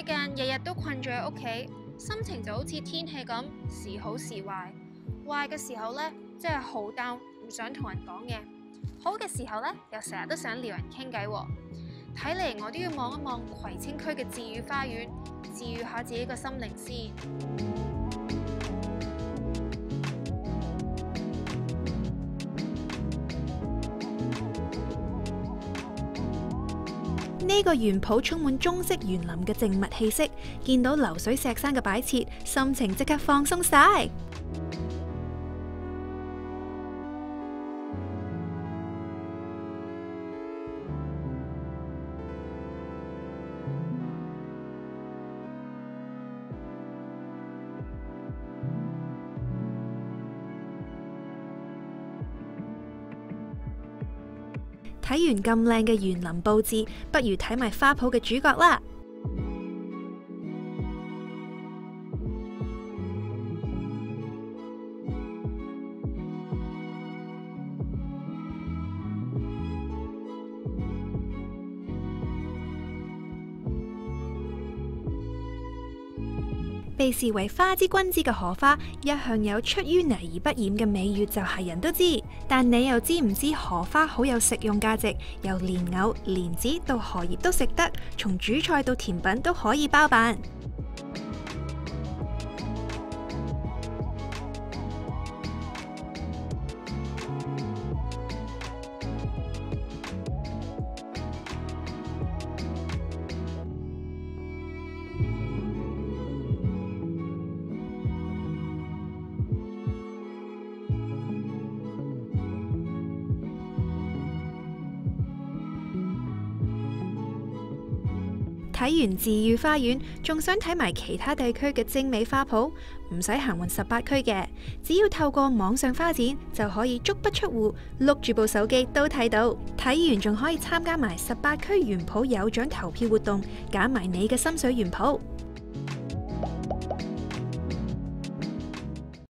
近日日都困住喺屋企，心情就好似天氣咁，時好時壞。壞嘅時候呢，真係好 down，唔想同人講嘢；好嘅時候呢，又成日都想撩人傾偈喎。睇嚟我都要望一望葵青區嘅治癒花園，治癒下自己個心靈先。 呢個園圃充滿中式園林嘅靜謐氣息，見到流水石山嘅擺設，心情即刻放鬆晒。睇完咁靚嘅園林佈置，不如睇埋花圃嘅主角啦！被視為花之君子嘅荷花，一向有出淤泥而不染嘅美譽，就係人都知。但你又知唔知荷花好有食用價值？由蓮藕、蓮子到荷葉都食得，從主菜到甜品都可以包辦。睇完治癒花園，仲想睇埋其他地區嘅精美花圃，唔使行勻18區嘅，只要透過網上花展就可以足不出戶，碌住部手機都睇到。睇完仲可以參加埋18區園圃有獎投票活動，揀埋你嘅心水園圃。